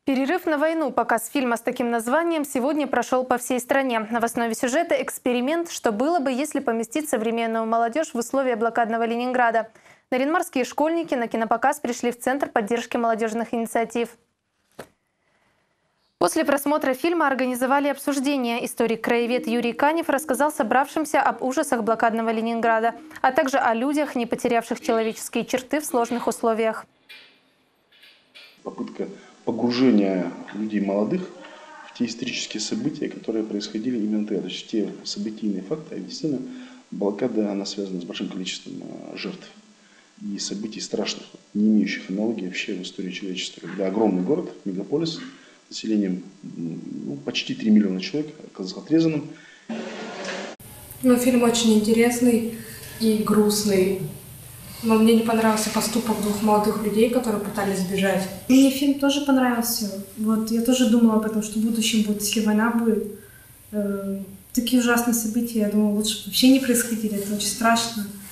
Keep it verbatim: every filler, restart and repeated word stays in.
Перерыв на войну. Показ фильма с таким названием сегодня прошел по всей стране. В основе сюжета эксперимент, что было бы, если поместить современную молодежь в условия блокадного Ленинграда. Нарьян-Марские школьники на кинопоказ пришли в Центр поддержки молодежных инициатив. После просмотра фильма организовали обсуждение. Историк-краевед Юрий Канев рассказал собравшимся об ужасах блокадного Ленинграда, а также о людях, не потерявших человеческие черты в сложных условиях. Попытка погружения людей молодых в те исторические события, которые происходили именно тогда. То есть в те событийные факты. А действительно, блокада, она связана с большим количеством жертв и событий страшных, не имеющих аналогии вообще в истории человечества. Когда огромный город, мегаполис, населением ну, почти три миллиона человек, оказался отрезанным. Ну, фильм очень интересный и грустный. Но мне не понравился поступок двух молодых людей, которые пытались сбежать. Мне фильм тоже понравился. Вот, я тоже думала об этом, что в будущем будет, если война будет. Э, такие ужасные события, я думала, лучше вообще не происходили. Это очень страшно.